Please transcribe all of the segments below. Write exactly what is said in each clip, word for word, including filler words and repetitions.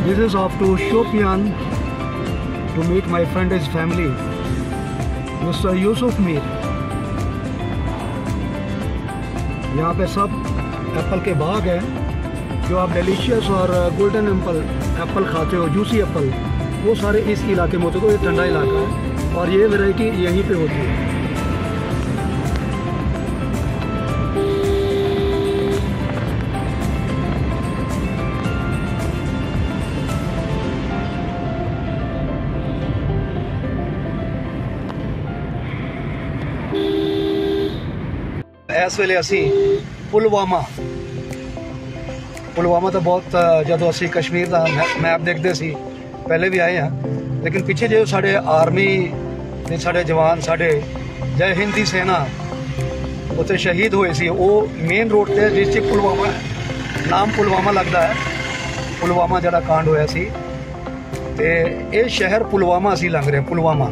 This is off to Shopian to meet my friend, his family, Mister Yusuf Mir. यहाँ पे सब Apple के बाग हैं। जो आप डिलीशियस और गोल्डन एप्पल एप्पल खाते हो, जूसी एप्पल, वो सारे इस इलाके में होते हैं। तो ये ठंडा इलाका है और ये वैरायटी यहीं पे होती है। इस वेले असी पुलवामा पुलवामा तो बहुत जदों असी कश्मीर का मैप देखते सी पहले भी आए हैं, लेकिन पीछे जो साढ़े आर्मी ने साढ़े जवान साढ़े जय हिंद दी सेना उत्थे शहीद हुए सी, वो मेन रोड ते डिस्ट्रिक्ट पुलवामा नाम पुलवामा लगता है। पुलवामा जड़ा कांड होया सी ते ये शहर पुलवामा असी लंघ रहे। पुलवामा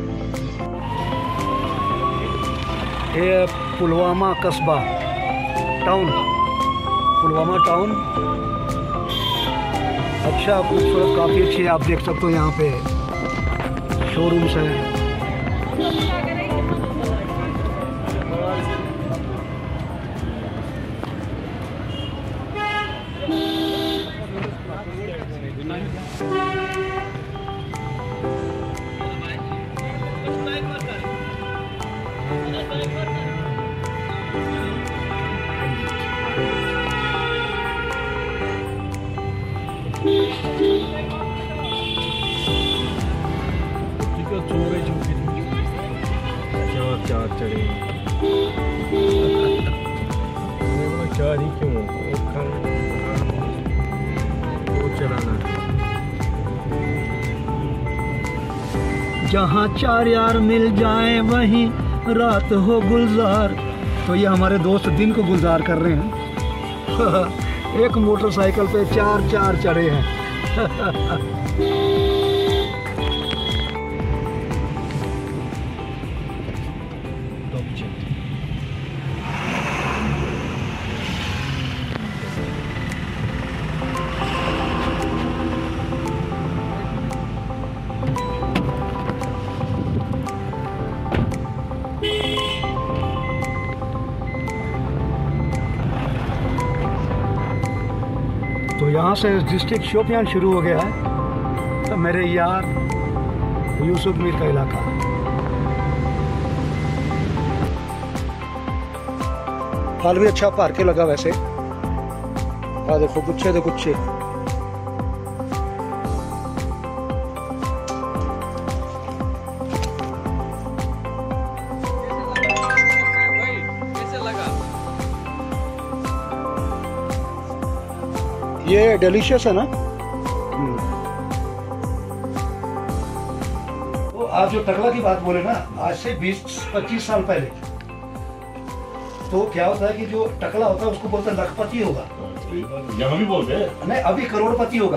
ये पुलवामा कस्बा टाउन, पुलवामा टाउन अच्छा खूबसूरत काफ़ी अच्छी है। आप देख सकते हो यहाँ पे शोरूम्स हैं। चार चढ़े चार ही क्यों वो चलाना। जहाँ चार यार मिल जाएं वहीं रात हो गुलजार। तो ये हमारे दोस्त दिन को गुलजार कर रहे हैं। एक मोटरसाइकिल पे चार चार चढ़े हैं। तो यहाँ से डिस्ट्रिक्ट शोपियान शुरू हो गया है। तो मेरे यार यूसुफ मीर का इलाका। फल भी अच्छा भर के लगा वैसे। आ देखो गुच्छे दे गुच्छे। ये डिलीशियस है ना। तो आप जो टकला की बात बोले ना, आज से बीस पच्चीस साल पहले तो क्या होता है कि जो टकला होता है उसको बोलते हैं लखपति होगा। यहाँ भी बोलते हैं नहीं, अभी करोड़पति होगा।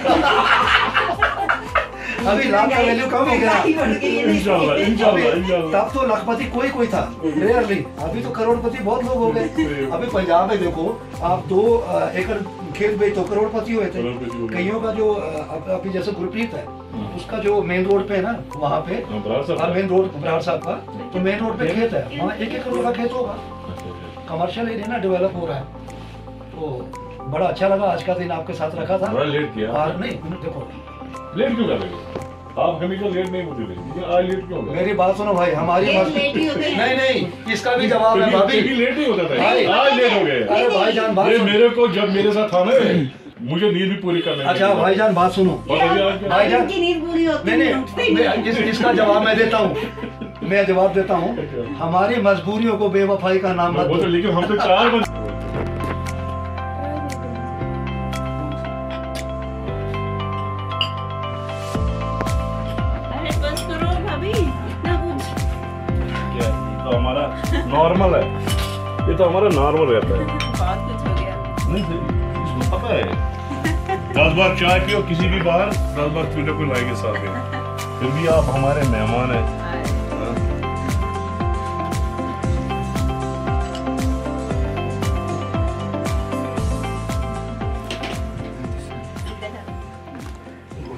अभी लाख का वैल्यू कम हो गया। इंशाल्लाह, इंशाल्लाह, इंशाल्लाह। तब तो लखपति कोई कोई था, रेयरली। अभी तो करोड़पति बहुत लोग हो गए। अभी पंजाब में देखो आप दो एकड़ खेत बेच तो करोड़पति हुए थे। कईयों का जो अभी जैसे गुरप्रीत है, उसका जो मेन रोड पे है ना, वहाँ पे मेन रोड बराड़ साहब का, तो मेन रोड पे खेत है, वहाँ एक एक करोड़ का खेत होगा। कमर्शियल एरिया ना डेवलप हो रहा है। तो बड़ा अच्छा लगा आज का दिन आपके साथ रखा था। बड़ा लेट किया। और नहीं देखो लेट क्यों कर रहे हो आप? हमेशा लेट नहीं होती थी, आज लेट क्यों हो गया? मेरी बात सुनो भाई, हमारी नहीं नहीं इसका भी जवाब है भाभी। लेट नहीं होता था, आज लेट हो गए। अरे भाईजान बात सुनो। मेरे को जब मेरे साथ था ना, मुझे नींद भी पूरी करनी। अच्छा भाईजान बात सुनो। भाईजान की नींद पूरी होती नहीं नहीं इस, इसका जवाब मैं देता हूँ। मैं जवाब देता हूँ। हमारी मजबूरियों को बेवफाई का नाम मत दो। लेकिन हम तो चार बजे हमारा नॉर्मल है, ये तो हमारा नॉर्मल रहता है। बहुत कुछ हो गया। नहीं पता है, दस बार चाय पियो किसी भी बाहर, दस बार पीने को लाएंगे साथ में, फिर भी आप हमारे मेहमान हैं।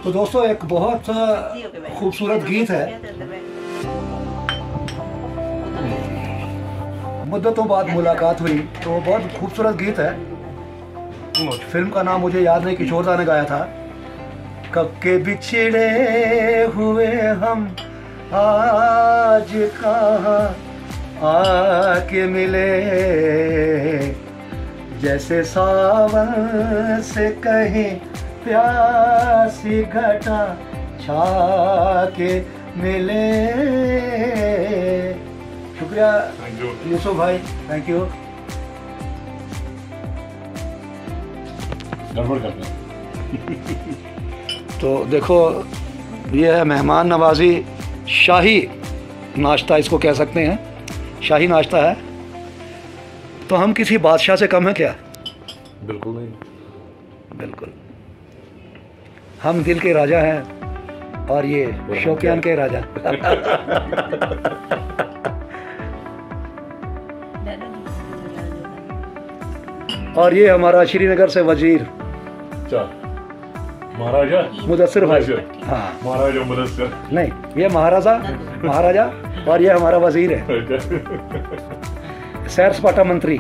तो दोस्तों एक बहुत खूबसूरत गीत है, मुद्दतों बाद मुलाकात हुई, तो बहुत खूबसूरत गीत है। फिल्म का नाम मुझे याद नहीं, किशोर दा ने गाया था। कब के बिछड़े हुए हम आज कहाँ आके मिले, जैसे सावन से कहीं प्यासी घटा छा के मिले। शुक्रिया यूसुफ भाई, थैंक यू। गड़बड़ करते हैं। तो देखो ये है मेहमान नवाजी, शाही नाश्ता इसको कह सकते हैं, शाही नाश्ता है। तो हम किसी बादशाह से कम है क्या? बिल्कुल नहीं, बिल्कुल। हम दिल के राजा हैं और ये शौकियान के राजा। और ये हमारा श्रीनगर से वजीर महाराजा मुदस्सिर भाई। हाँ महाराजा मुदस्सिर नहीं, ये महाराजा महाराजा और ये हमारा वजीर है, सैर सपाटा मंत्री।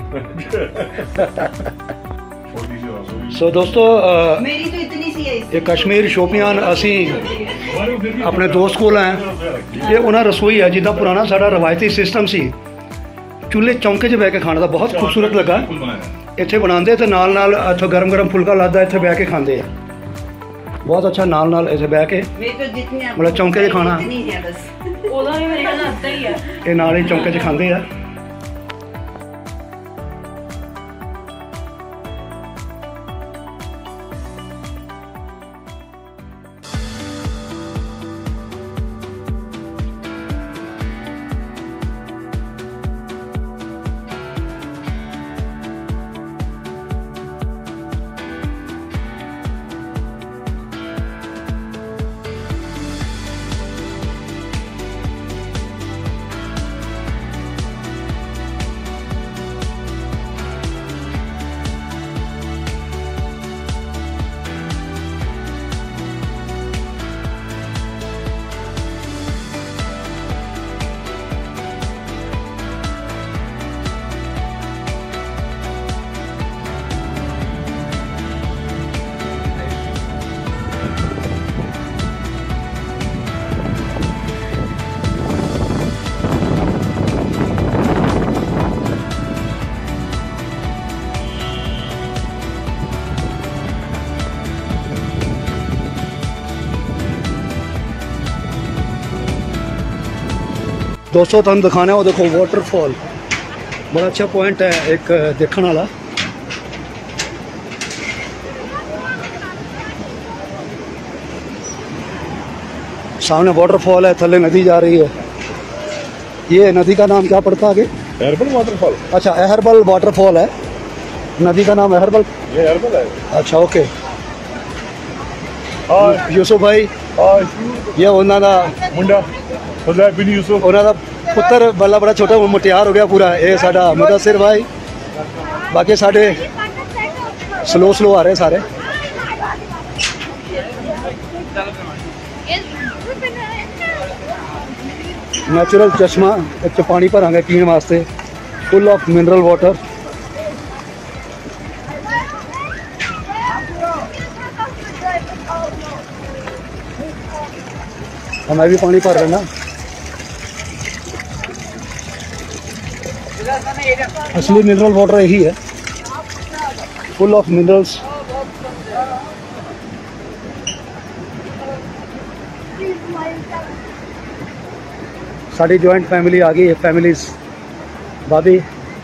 सो so, दोस्तों मेरी तो इतनी सी है, ये कश्मीर शोपियान असी अपने दोस्त को लाए, ये उन्हें रसोई है जिदा पुराना साड़ा रवायती सिस्टम सी, चूल्हे चौंके च बह के खाने का बहुत खूबसूरत लगा। इत्थे बनाते तो नाल नाल इत्थों गरम गरम फुलका लगता, इत्थे बह के खाते हैं, बहुत अच्छा नाल नाल इत्थे बह के मतलब चौंके च खाना, ये नाल ही चौंके च खाते हैं। दोस्तों तुम दिखाने वो देखो वाटरफॉल, बड़ा अच्छा पॉइंट है एक देखने वाला। सामने वाटरफॉल है, थले नदी जा रही है। ये नदी का नाम क्या पड़ता है आगे? अहरबल वाटरफॉल। अच्छा अहरबल वाटरफॉल है, नदी का नाम अहरबल। ये अहरबल है। अच्छा ओके। यूसुफ भाई ये उन्होंने मुंडा यूसुफ उन्होंने पुत्र बल्ला बड़ा छोटा मुटियार हो गया पूरा। ये साडा मुदस्सिर भाई, बाकी साढ़े स्लो स्लो आ रहे सारे। नेचुरल चश्मा इस पानी भरांगे पीने वास्ते, फुल ऑफ मिनरल वाटर। मैं भी पानी भर लेना। असली मिनरल वाटर यही है, फुल ऑफ मिनरल्स। साड़ी जॉइंट फैमिली आ गई है, फैमिलीज भाभी।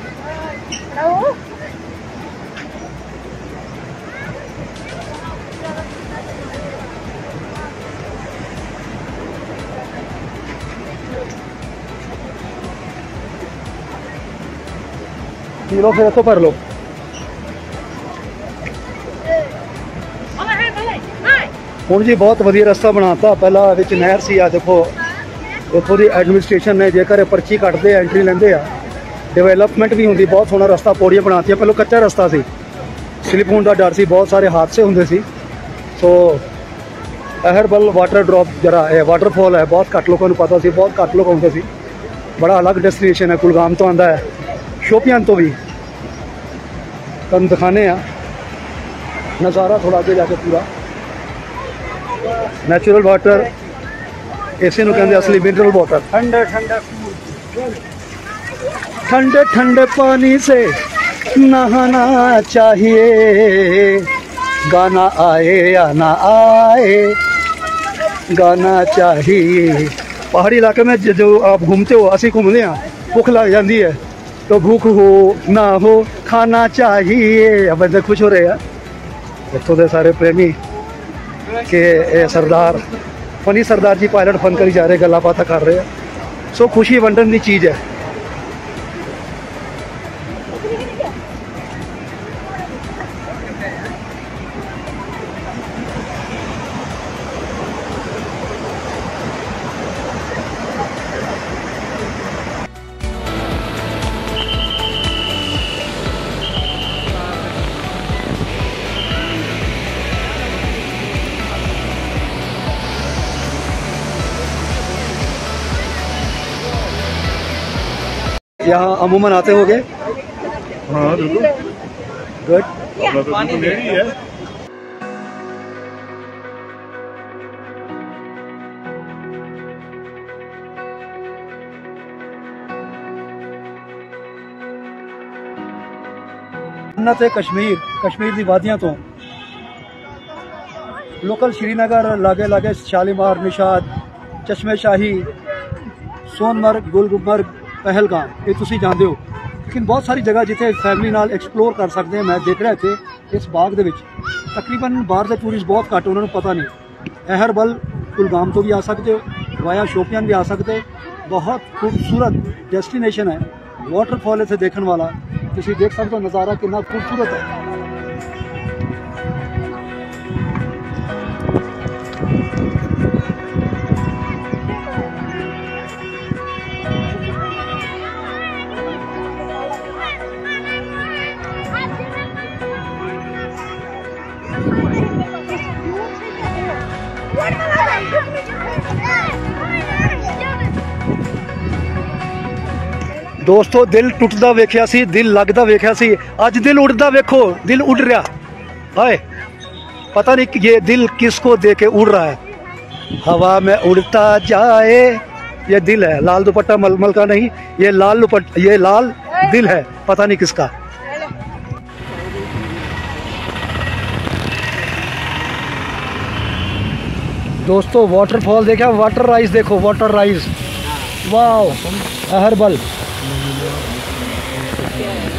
पी लो फिर इसको भर लो। ਹੁਣ जी बहुत वधिया रस्ता बनाता, पहला विच नहर सी। आ देखो इतों की एडमिनिस्ट्रेशन ने जेकर पर्ची कटते एंट्री लेंदे आ, डेवलपमेंट भी होंगी, बहुत सोहना रस्ता पौड़ियाँ बनाती। पहले कच्चा रस्ता सी, स्लिप होने का डर सी, बहुत सारे हादसे होंदे सी। सो अहरबल वाटर ड्रॉप जरा वाटरफॉल है, बहुत घट लोगों को पता सी, बहुत घट लोग आते सी। बड़ा अलग डेस्टिनेशन है, कुलगाम तो आंदा है, शोपियां तो भी। तुम दिखाने नज़ारा थोड़ा आगे जाके पूरा नेचुरल वाटर, इसे नु कहते असली मिनरल वाटर। ठंडे ठंडे ठंडे ठंडे पानी से नहाना चाहिए, गाना आए या ना आए गाना चाहिए। पहाड़ी इलाके में जो आप घूमते हो, असी घूमते हैं, भूख लग जाती है तो भूख हो ना हो खाना चाहिए। अब बंदे खुश हो रहे हैं इतों के सारे प्रेमी के सरदार फनी सरदार जी पायलट फन करी जा रहे, गल्ला बात कर रहे हैं। सो खुशी वंडन की चीज़ है। यहाँ अमूमन आते होंगे। हाँ बिल्कुल, गुड। पानी मेरी है। जन्नत है कश्मीर, कश्मीर की वादियां तो लोकल श्रीनगर लागे लागे शालीमार, निशाद, चश्मे शाही, सोनमर्ग, गुलमर्ग, पहलगाम, ये तुसी जानते हो। लेकिन बहुत सारी जगह जिथे फैमिली नाल एक्सप्लोर कर सकते हैं। मैं देख रहा थे इस बाग दे विच तकरीबन बाहर के टूरिस्ट बहुत घट, उन्होंने पता नहीं। अहरबल कुलगाम तो भी आ सकते हो, वाया शोपियान भी आ सकते। बहुत खूबसूरत डेस्टिनेशन है, वाटरफॉल इतने देखने वाला, तुसी देख सकते हो नज़ारा कितना खूबसूरत है। दोस्तों दिल टुटदा वेख्या सी, दिल लगदा वेख्या सी, अज दिल उड़दा वेखो, दिल उड़ रहा। हाय पता नहीं कि ये दिल किसको दे के उड़ रहा है। हवा में उड़ता जाए, ये दिल है, लाल दुपट्टा मलमल का नहीं, ये लाल दुपट्टा, ये लाल दिल है, पता नहीं किसका। दोस्तों वाटरफॉल देखा, वाटर राइज देखो, वाटर राइज, वाह अहरबल।